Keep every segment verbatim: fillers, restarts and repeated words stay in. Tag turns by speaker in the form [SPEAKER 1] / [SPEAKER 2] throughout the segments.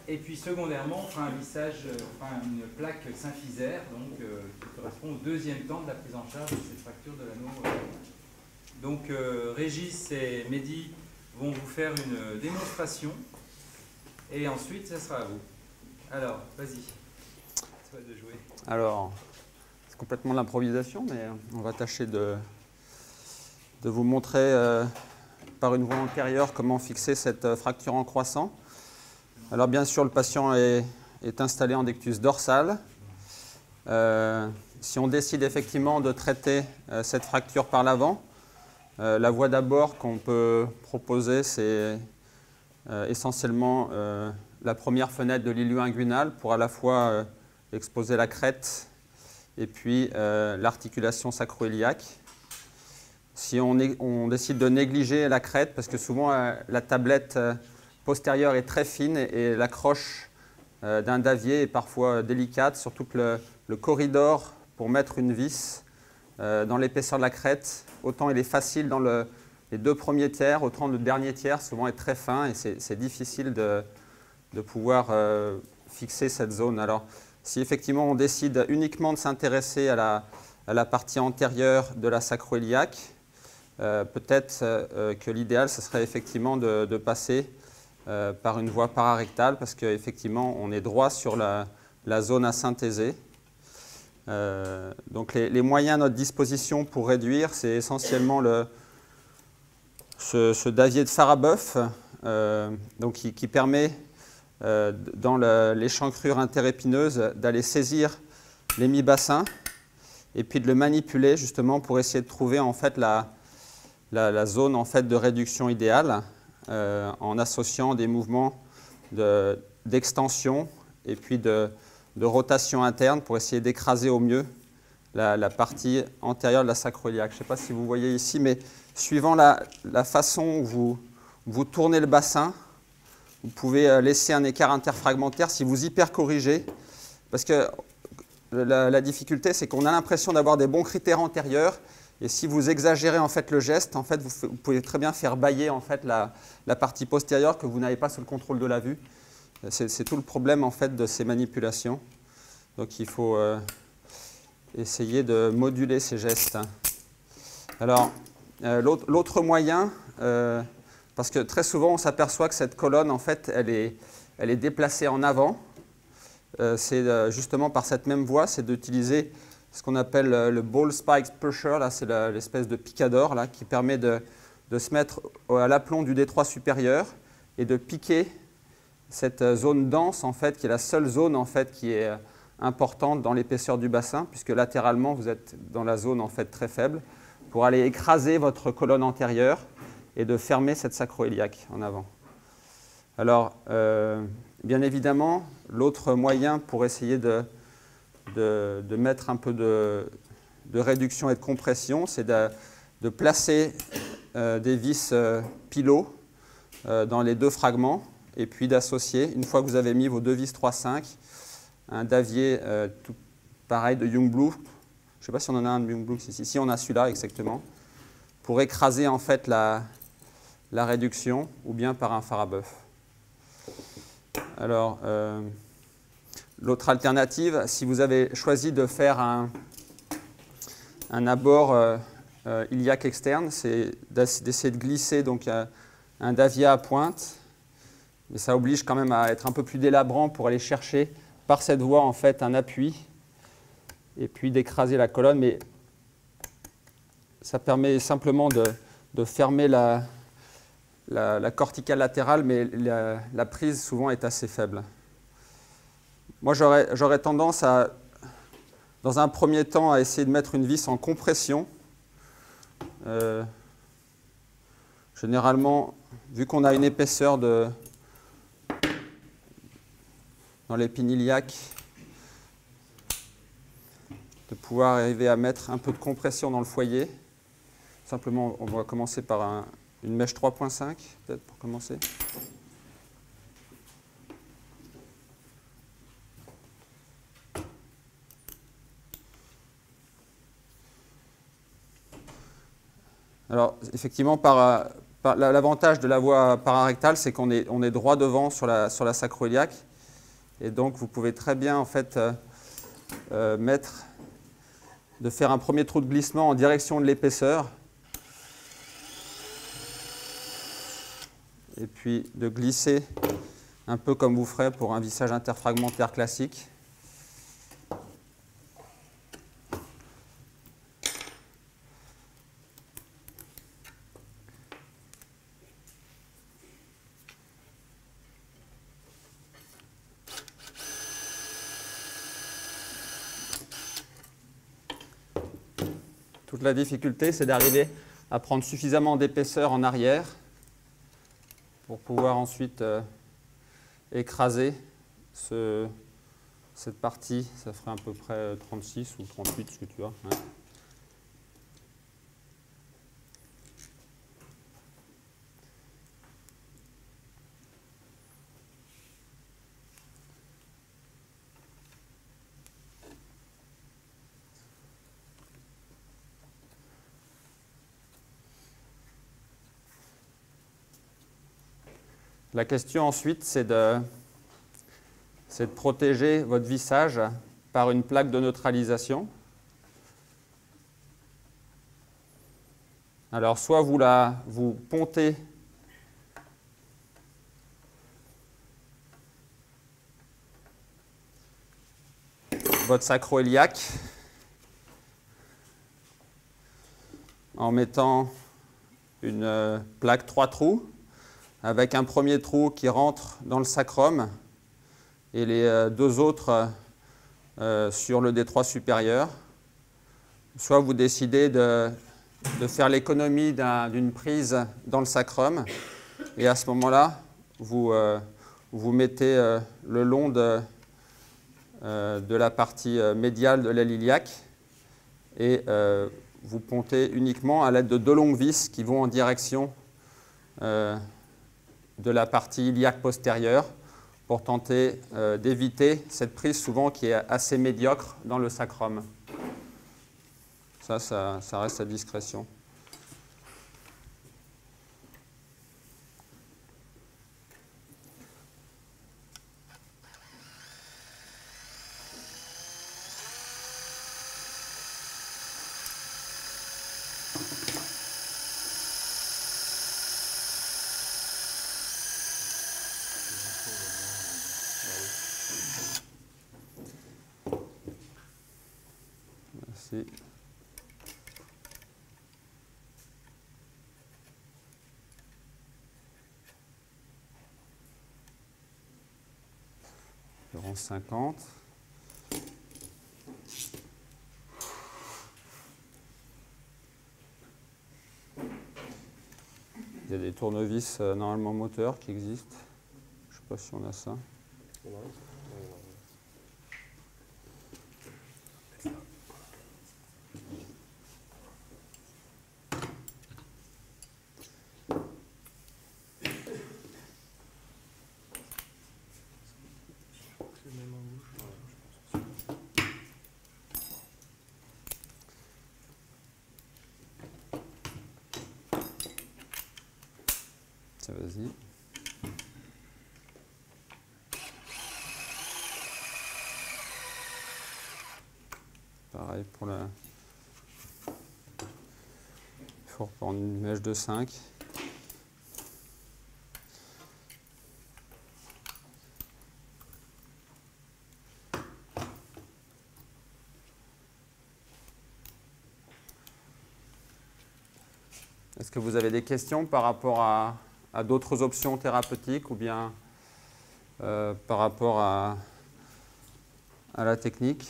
[SPEAKER 1] Et puis secondairement, on fera un lissage, enfin une plaque symphysaire, donc euh, qui correspond au deuxième temps de la prise en charge de cette fracture de l'anneau. Donc euh, Régis et Mehdi vont vous faire une démonstration, et ensuite ça sera à vous. Alors, vas-y, soit de jouer.
[SPEAKER 2] Alors, c'est complètement de l'improvisation, mais on va tâcher de, de vous montrer euh, par une voie antérieure comment fixer cette fracture en croissant. Alors bien sûr, le patient est, est installé en dectus dorsal. Euh, si on décide effectivement de traiter euh, cette fracture par l'avant, euh, la voie d'abord qu'on peut proposer, c'est euh, essentiellement euh, la première fenêtre de l'ilieu inguinal pour à la fois euh, exposer la crête et puis euh, l'articulation sacro-iliaque. Si on, est, on décide de négliger la crête, parce que souvent euh, la tablette euh, postérieure est très fine et, et l'accroche euh, d'un davier est parfois délicate, surtout que le, le corridor pour mettre une vis euh, dans l'épaisseur de la crête, autant il est facile dans le, les deux premiers tiers, autant le dernier tiers souvent est très fin et c'est difficile de, de pouvoir euh, fixer cette zone. Alors, si effectivement on décide uniquement de s'intéresser à la, à la partie antérieure de la sacro-iliaque, euh, peut-être euh, que l'idéal, ce serait effectivement de, de passer euh, par une voie pararectale, parce qu'effectivement, on est droit sur la, la zone à synthéser. Euh, donc les, les moyens à notre disposition pour réduire, c'est essentiellement le, ce, ce davier de Farabeuf, euh, donc qui, qui permet Euh, dans l'échancrure interépineuse d'aller saisir l'hémibassin et puis de le manipuler justement pour essayer de trouver en fait la, la, la zone en fait de réduction idéale euh, en associant des mouvements d'extension de, et puis de, de rotation interne pour essayer d'écraser au mieux la, la partie antérieure de la sacro-iliaque. Je ne sais pas si vous voyez ici, mais suivant la, la façon où vous, vous tournez le bassin, vous pouvez laisser un écart interfragmentaire si vous hypercorrigez, parce que la, la difficulté, c'est qu'on a l'impression d'avoir des bons critères antérieurs, et si vous exagérez en fait le geste, en fait, vous, vous pouvez très bien faire bâiller en fait la, la partie postérieure que vous n'avez pas sous le contrôle de la vue. C'est tout le problème en fait de ces manipulations. Donc il faut euh, essayer de moduler ces gestes. Alors euh, l'autre moyen. Euh, Parce que très souvent, on s'aperçoit que cette colonne, en fait, elle est, elle est déplacée en avant. Euh, c'est euh, justement par cette même voie, c'est d'utiliser ce qu'on appelle euh, le ball spike pusher. Là, c'est l'espèce de picador là, qui permet de, de se mettre à l'aplomb du détroit supérieur et de piquer cette zone dense, en fait, qui est la seule zone en fait, qui est importante dans l'épaisseur du bassin, puisque latéralement, vous êtes dans la zone en fait, très faible, pour aller écraser votre colonne antérieure et de fermer cette sacro-iliaque en avant. Alors, euh, bien évidemment, l'autre moyen pour essayer de, de, de mettre un peu de, de réduction et de compression, c'est de, de placer euh, des vis euh, pilots euh, dans les deux fragments et puis d'associer, une fois que vous avez mis vos deux vis trois cinq, un davier euh, tout pareil de Young-Blue. Je ne sais pas si on en a un de Young-Blue ici. Ici, on a celui-là exactement, pour écraser en fait la la réduction, ou bien par un Farabeuf. Alors, euh, l'autre alternative, si vous avez choisi de faire un, un abord euh, euh, iliaque externe, c'est d'essayer de glisser donc, un, un davia à pointe, mais ça oblige quand même à être un peu plus délabrant pour aller chercher par cette voie en fait un appui, et puis d'écraser la colonne, mais ça permet simplement de, de fermer la La, la corticale latérale, mais la, la prise souvent est assez faible. Moi, j'aurais tendance à, dans un premier temps, à essayer de mettre une vis en compression. Euh, généralement, vu qu'on a une épaisseur de, dans l'épine iliaque, de pouvoir arriver à mettre un peu de compression dans le foyer. Simplement, on va commencer par un une mèche trois point cinq, peut-être, pour commencer. Alors, effectivement, par, par l'avantage de la voie pararectale, c'est qu'on est, on est droit devant sur la, sur la sacro-iliaque. Et donc, vous pouvez très bien en fait euh, euh, mettre, de faire un premier trou de glissement en direction de l'épaisseur. Et puis de glisser un peu comme vous ferez pour un vissage interfragmentaire classique. Toute la difficulté, c'est d'arriver à prendre suffisamment d'épaisseur en arrière pour pouvoir ensuite euh, écraser ce, cette partie. Ça ferait à peu près trente-six ou trente-huit, ce que tu as. Hein. La question ensuite, c'est de, c'est de protéger votre vissage par une plaque de neutralisation. Alors, soit vous, la, vous pontez votre sacro-iliaque en mettant une euh, plaque trois trous, avec un premier trou qui rentre dans le sacrum et les euh, deux autres euh, sur le détroit supérieur. Soit vous décidez de, de faire l'économie d'un, d'une prise dans le sacrum et à ce moment-là, vous, euh, vous mettez euh, le long de, euh, de la partie médiale de l'aile iliaque et euh, vous pontez uniquement à l'aide de deux longues vis qui vont en direction euh, de la partie iliaque postérieure pour tenter euh, d'éviter cette prise souvent qui est assez médiocre dans le sacrum. Ça, ça, ça reste à discrétion. Merci. Environ cinquante. Il y a des tournevis euh, normalement moteurs qui existent. Je ne sais pas si on a ça. Ça, vas-y. Pareil pour la... Il faut reprendre une mèche de cinq. Est-ce que vous avez des questions par rapport à, à d'autres options thérapeutiques ou bien euh, par rapport à, à la technique?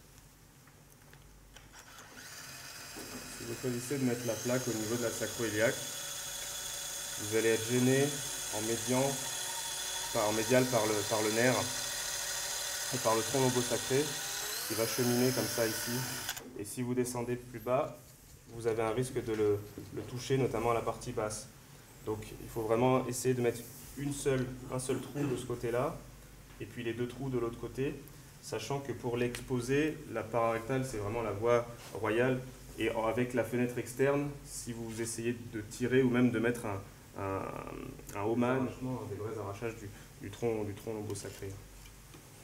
[SPEAKER 3] Si vous choisissez de mettre la plaque au niveau de la sacro-iliaque, vous allez être gêné en, médian, enfin, en médial par le, par le nerf et par le tronc lombosacré qui va cheminer comme ça ici. Et si vous descendez plus bas, vous avez un risque de le, le toucher, notamment à la partie basse. Donc il faut vraiment essayer de mettre une seule, un seul trou de ce côté-là, et puis les deux trous de l'autre côté, sachant que pour l'exposer, la pararectale, c'est vraiment la voie royale, et avec la fenêtre externe, si vous essayez de tirer ou même de mettre un, un, un Homan, des vrais arrachages du, du tronc, du tronc lombosacré.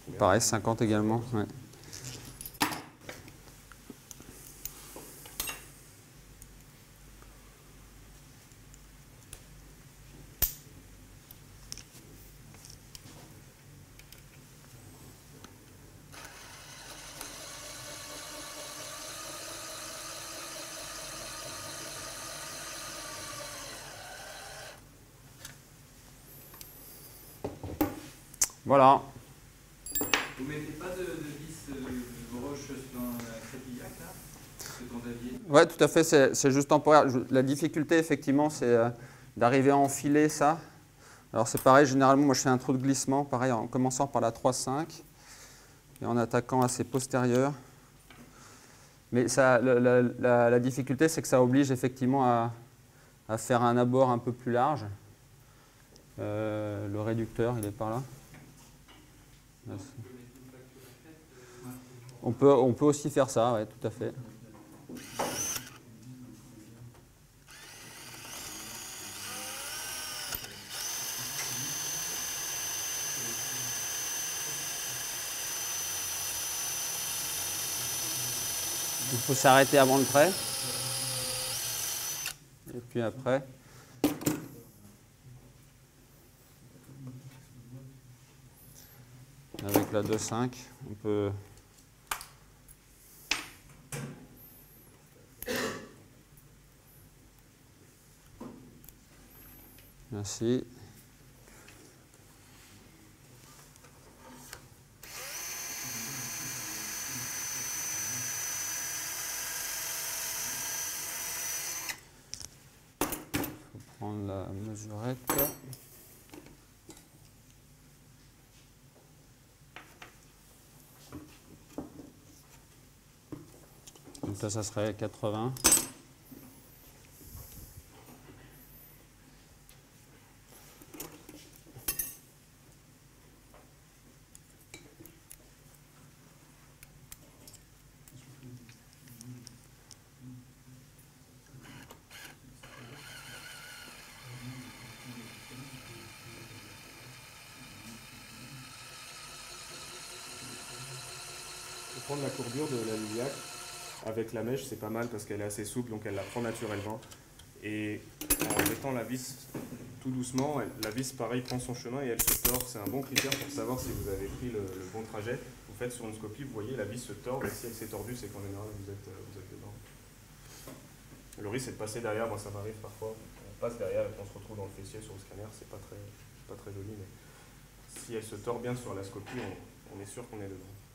[SPEAKER 2] Pareil, cinquante également. Ouais. Voilà.
[SPEAKER 1] Vous ne mettez pas de, de vis euh, de broche dans la crépillac là, ce dont David?
[SPEAKER 2] Oui, tout à fait, c'est juste temporaire. Je, la difficulté, effectivement, c'est euh, d'arriver à enfiler ça. Alors c'est pareil, généralement, moi je fais un trou de glissement, pareil, en commençant par la trois cinq et en attaquant assez postérieur. Mais ça, la, la, la, la difficulté, c'est que ça oblige effectivement à, à faire un abord un peu plus large. Euh, le réducteur, il est par là. Là, on peut, on peut aussi faire ça, oui, tout à fait. Il faut s'arrêter avant le trait. Et puis après. Avec la deux cinq, on peut. Merci. Prendre la mesurette. Donc là, ça serait quatre-vingts.
[SPEAKER 3] Prendre la courbure de la Liliac avec la mèche, c'est pas mal parce qu'elle est assez souple, donc elle la prend naturellement. Et en mettant la vis tout doucement, elle, la vis pareil prend son chemin et elle se tord. C'est un bon critère pour savoir si vous avez pris le, le bon trajet. Vous faites sur une scopie, vous voyez la vis se tord, et si elle s'est tordue, c'est qu'en général vous êtes, vous êtes dedans. Le risque c'est de passer derrière, moi ça m'arrive parfois. On passe derrière et on se retrouve dans le fessier sur le scanner, c'est pas très, pas très joli, mais si elle se tord bien sur la scopie, on, on est sûr qu'on est dedans.